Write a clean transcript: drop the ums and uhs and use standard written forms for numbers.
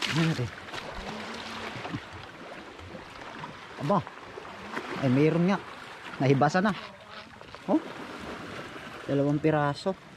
Tingnan natin. Aba. Ay mayroon nga. Nahibasa na. Oh. 2 piraso.